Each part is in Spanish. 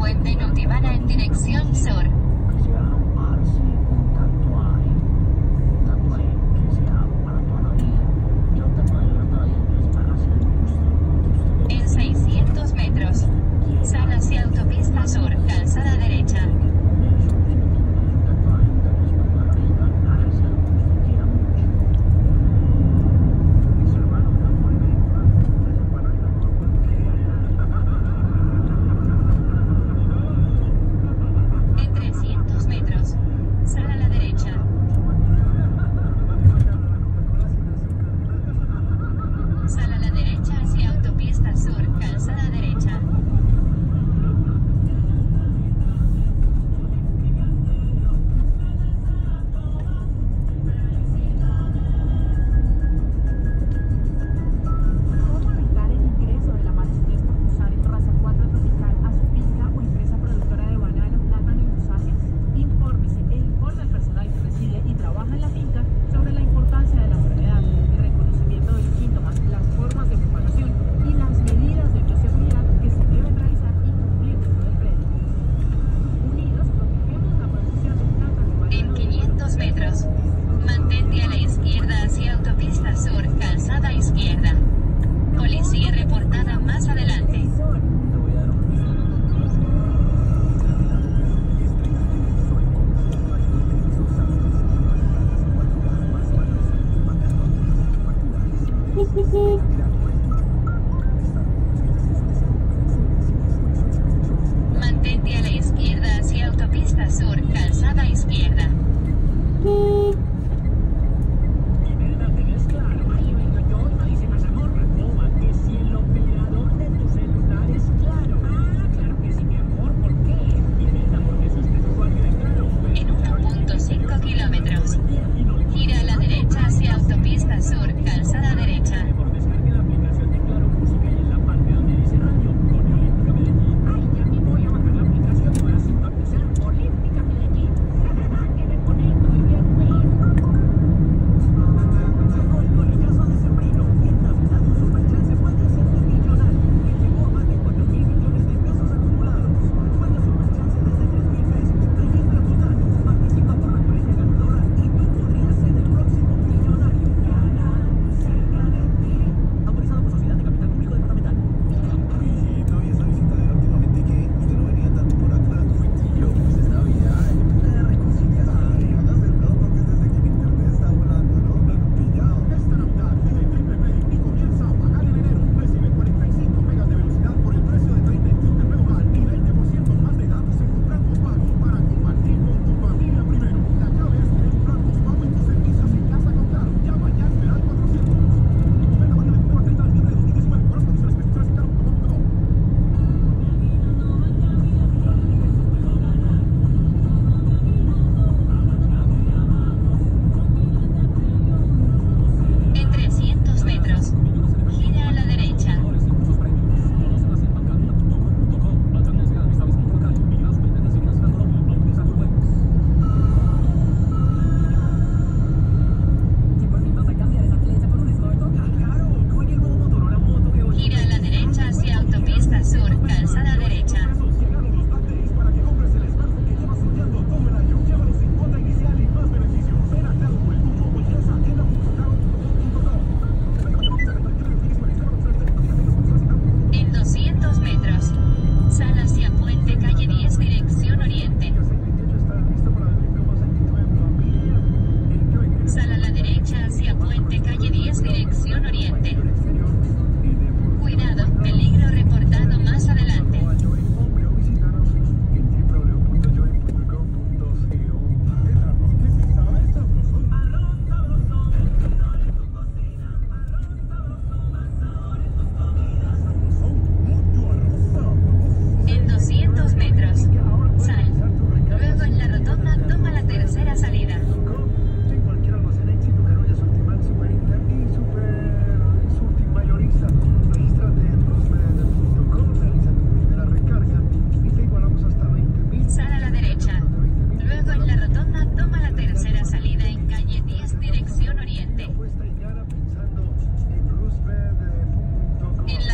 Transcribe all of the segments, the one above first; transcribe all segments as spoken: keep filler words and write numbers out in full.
puente no divana en dirección sur. En seiscientos metros, sal hacia autopista sur, calzada derecha. En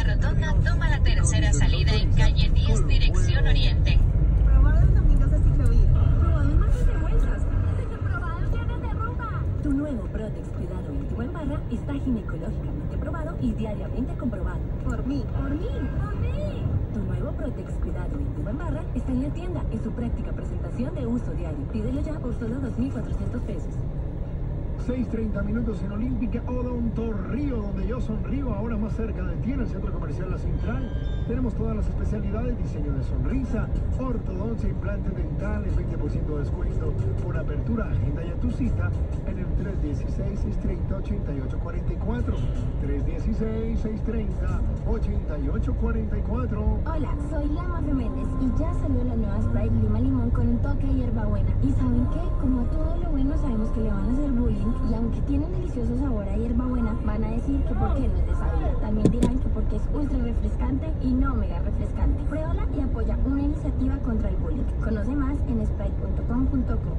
la rotonda, toma la tercera salida en calle diez, dirección oriente. Probado los domingos de ciclovía. Probado en martes de vueltas. Probado viernes de rumba. Tu nuevo Protex Cuidado Íntimo en barra está ginecológicamente probado y diariamente comprobado. Por mí. Por mí. Por mí. Tu nuevo Protex Cuidado Íntimo en barra está en la tienda en su práctica presentación de uso diario. Pídelo ya por solo dos mil cuatrocientos pesos. seis treinta minutos en Olímpica, Odontorrío, donde yo sonrío, ahora más cerca de ti en el Centro Comercial La Central. Tenemos todas las especialidades, diseño de sonrisa, ortodoncia, implantes dentales, veinte por ciento de descuento por apertura. Agenda ya tu cita en el tres uno seis, seis tres cero, ocho ocho cuatro cuatro. tres uno seis, seis tres cero, ocho ocho cuatro cuatro. Hola, soy Lama Méndez y ya salió la nueva Sprite Lima Limón con un toque de hierbabuena. ¿Y saben qué? Como a todo lo bueno sabemos que le van a hacer bullying, y aunque tiene un delicioso sabor a hierbabuena, van a decir que por qué no es de sabor. También dirán que porque es ultra refrescante y no mega refrescante. Pruébala y apoya una iniciativa contra el bullying. Conoce más en sprite punto com punto co.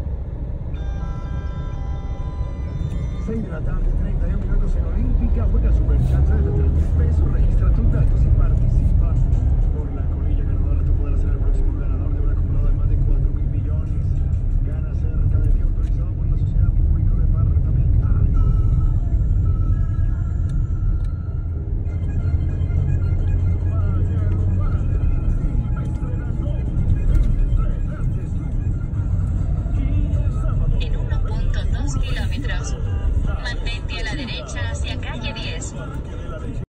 seis de la tarde, treinta y un minutos en Olímpica, juega Superchance de tres mil pesos.